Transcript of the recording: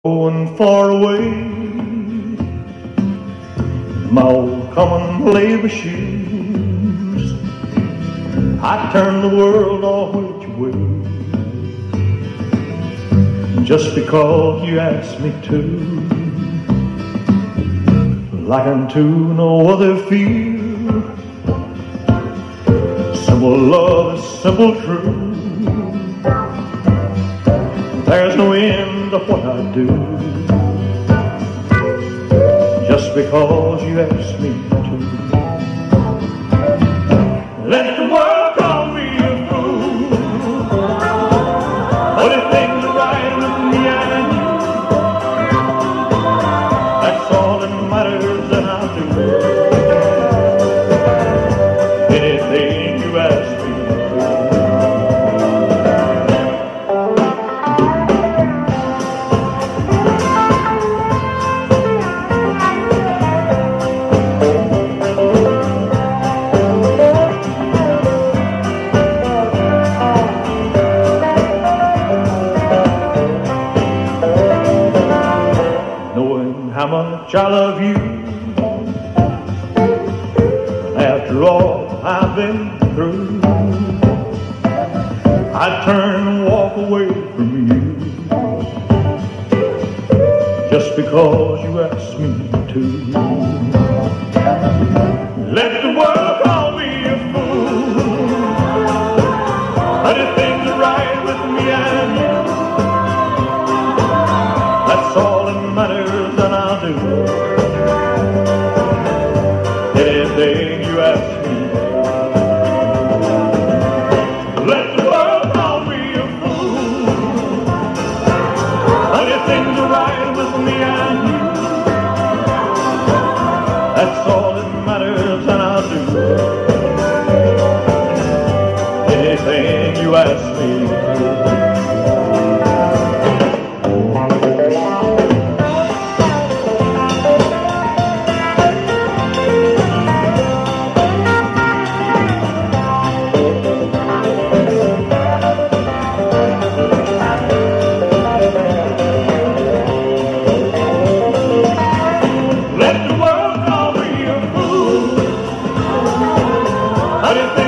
Going far away, my old common labor shoes, I turn the world all which way, just because you asked me to. Like unto no other feel, simple love is simple true. There's no end to what I do, just because you asked me to. Let the world call me a fool, but if things are right with me and you, that's all that matters, and I'll do anything you ask me to. How much I love you, after all I've been through, I'd turn and walk away from you, just because you asked me to. Let the world call me a fool, but if things are right with me and you, that's all that matters, and I'll do anything you ask me. Let the world call me a fool, but if things are right with me and you, that's all that matters, and I'll do anything you ask me to. But if